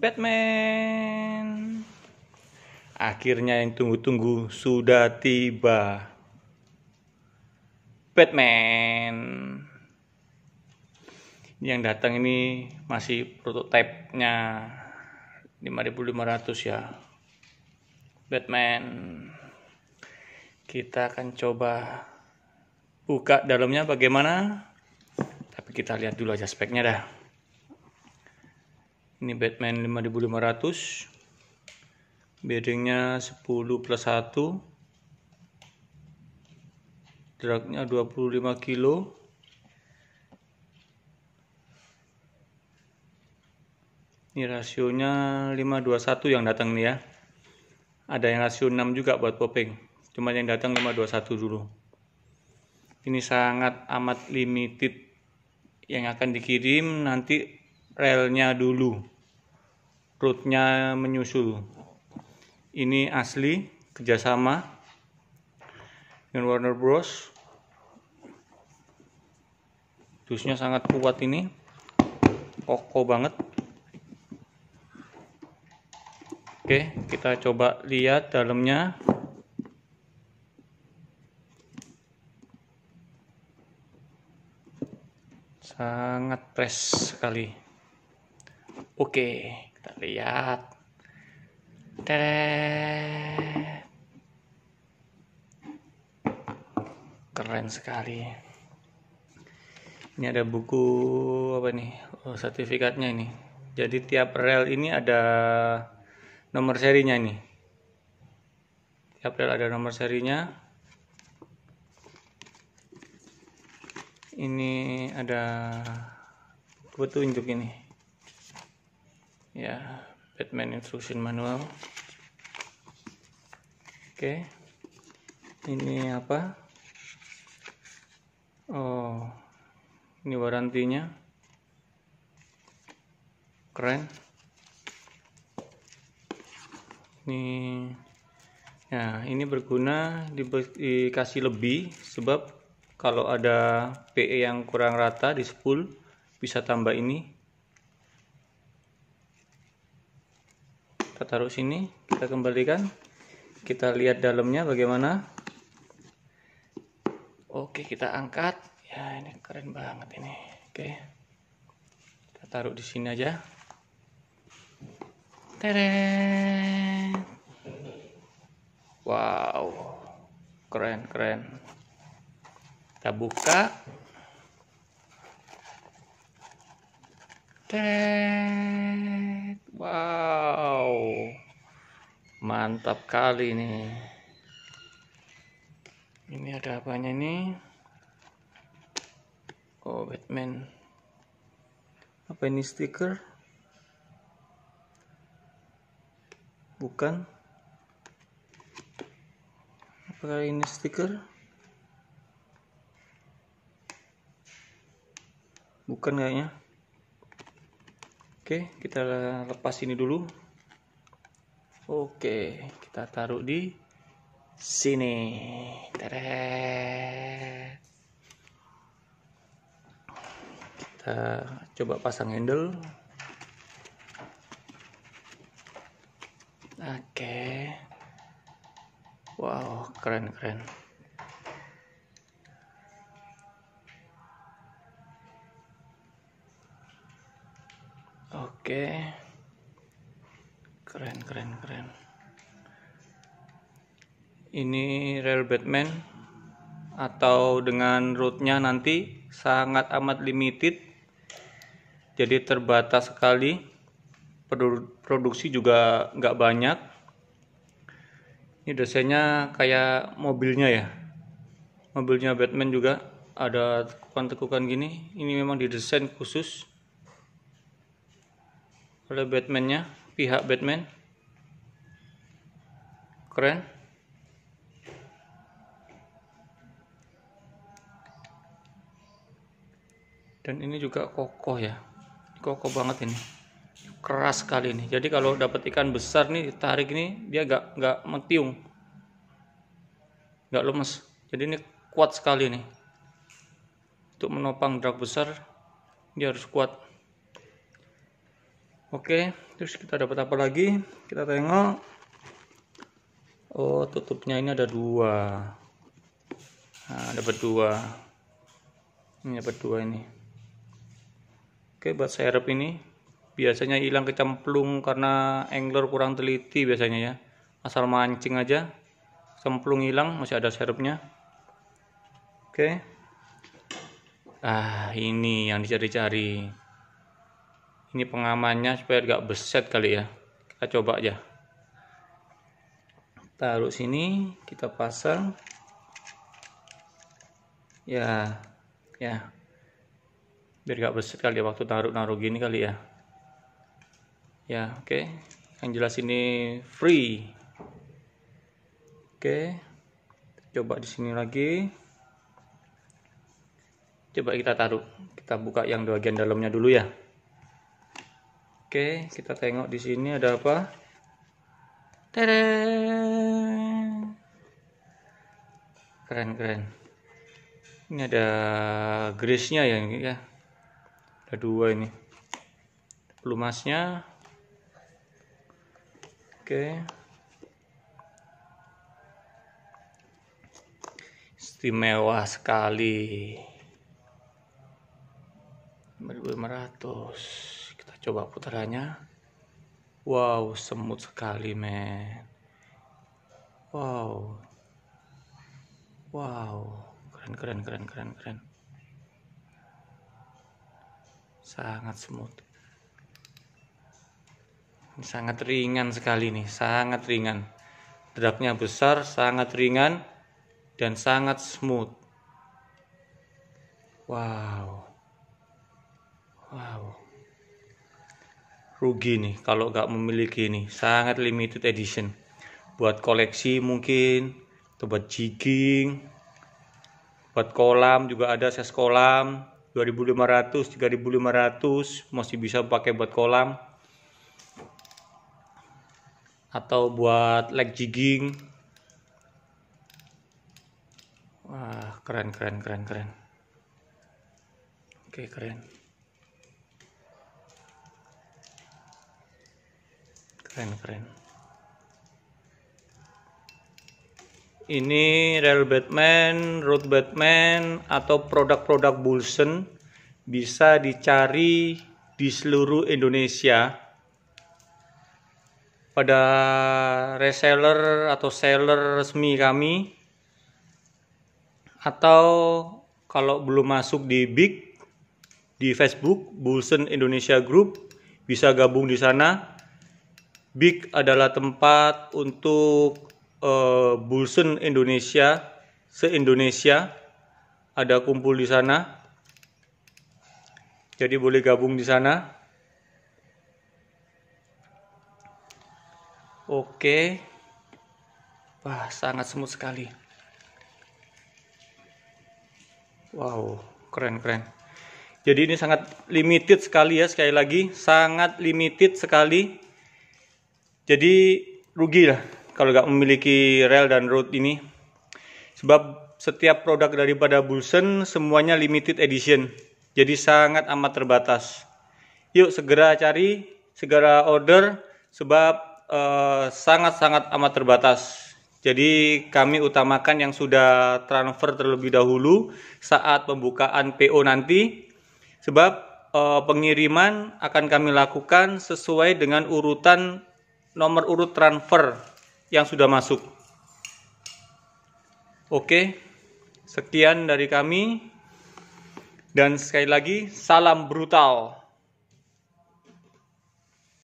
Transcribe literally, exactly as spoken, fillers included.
Batman. Akhirnya yang tunggu-tunggu sudah tiba. Batman. Yang datang ini masih prototipe-nya lima ribu lima ratus ya. Batman. Kita akan coba buka dalamnya bagaimana. Tapi kita lihat dulu aja speknya dah. Ini Batman lima ribu lima ratus. Bearingnya sepuluh plus satu. Dragnya dua puluh lima kilo. Ini rasionya lima dua satu yang datang nih ya. Ada yang rasio enam juga buat popping. Cuma yang datang lima dua satu dulu. Ini sangat amat limited. Yang akan dikirim nanti relnya dulu. Rootnya menyusul. Ini asli kerjasama dengan Warner Bros. Dusnya sangat kuat ini. Kokoh banget. Oke, kita coba lihat dalamnya. Sangat fresh sekali. Oke, kita lihat. Teret. Keren sekali. Ini ada buku apa nih? Oh, sertifikatnya ini. Jadi tiap rel ini ada nomor serinya nih. Tiap rel ada nomor serinya. Ini ada petunjuk ini. Ya, Batman Instruction Manual. Oke. Ini apa? Oh, ini warantinya. Keren. Ini ya, ini berguna dikasih lebih sebab kalau ada P E yang kurang rata di spool bisa tambah ini. Kita taruh sini, kita kembalikan. Kita lihat dalamnya bagaimana. Oke, kita angkat. Ya, ini keren banget ini. Oke. Kita taruh di sini aja. Teret. Wow. Keren, keren. Kita buka. Teret. Wow. Mantap kali nih. Ini ada apanya nih? Oh, Batman. Apa ini, stiker? Bukan. Apakah ini stiker? Bukan kayaknya. Oke, kita lepas ini dulu. Oke, kita taruh di sini. Teret. Kita coba pasang handle. Oke. Wow, keren keren. Oke. Keren keren keren. Ini rel Batman atau dengan rootnya nanti sangat amat limited. Jadi terbatas sekali. Produksi juga nggak banyak. Ini desainnya kayak mobilnya ya. Mobilnya Batman juga ada tekukan-tekukan gini. Ini memang didesain khusus oleh Batman-nya, pihak Batman. Keren. Dan ini juga kokoh ya. Kokoh banget ini. Keras sekali nih. Jadi kalau dapat ikan besar nih tarik ini dia gak nggak mentiung, nggak lemes. Jadi ini kuat sekali nih. Untuk menopang drag besar dia harus kuat. Oke, terus kita dapat apa lagi? Kita tengok. Oh, tutupnya ini ada dua. Nah, dapat dua. Ini dapat dua ini. Oke, buat serep ini biasanya hilang kecemplung karena angler kurang teliti biasanya ya. Asal mancing aja, cemplung hilang, masih ada serepnya. Oke. Ah, ini yang dicari-cari. Ini pengamannya supaya gak beset kali ya. Kita coba aja. Taruh sini, kita pasang. Ya, ya. Biar gak beset kali ya waktu taruh-naruh gini kali ya. Ya, oke. Okay. Yang jelas ini free. Oke. Okay. Coba di sini lagi. Coba kita taruh. Kita buka yang bagian dalamnya dulu ya. Oke, kita tengok di sini ada apa? Tada! Keren-keren. Ini ada grease-nya ya, ya. Ada dua ini. Pelumasnya. Oke. Istimewa sekali. lima ribu lima ratus. Coba putarannya. Wow, semut sekali men. Wow. Wow, keren keren keren keren keren. Sangat smooth. Ini sangat ringan sekali nih, sangat ringan. Dragnya besar, sangat ringan dan sangat smooth. Wow. Wow. Rugi nih kalau nggak memiliki ini, sangat limited edition. Buat koleksi mungkin, atau buat jigging, buat kolam juga ada size kolam dua ribu lima ratus, tiga ribu lima ratus masih bisa pakai buat kolam. Atau buat leg jigging. Wah, keren keren keren keren. Oke, keren. Keren-keren. Ini reel Batman, rod Batman, atau produk-produk Bulsen bisa dicari di seluruh Indonesia pada reseller atau seller resmi kami, atau kalau belum masuk di Big di Facebook Bulsen Indonesia Group bisa gabung di sana. Big adalah tempat untuk uh, Bulsen Indonesia, se-Indonesia ada kumpul di sana. Jadi boleh gabung di sana. Oke. Wah, sangat smooth sekali. Wow, keren-keren. Jadi ini sangat limited sekali ya, sekali lagi, sangat limited sekali. Jadi rugi lah kalau nggak memiliki reel dan rod ini. Sebab setiap produk daripada Bulsen semuanya limited edition. Jadi sangat amat terbatas. Yuk segera cari, segera order, sebab sangat-sangat uh, amat terbatas. Jadi kami utamakan yang sudah transfer terlebih dahulu saat pembukaan P O nanti. Sebab uh, pengiriman akan kami lakukan sesuai dengan urutan nomor urut transfer yang sudah masuk. Oke, sekian dari kami. Dan sekali lagi, salam brutal.